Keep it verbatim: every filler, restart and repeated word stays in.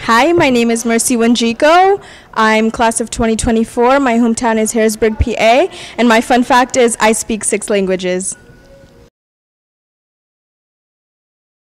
Hi, my name is Mercy WANJIKU. I'm class of twenty twenty-four. My hometown is Harrisburg, P A. And my fun fact is I speak six languages.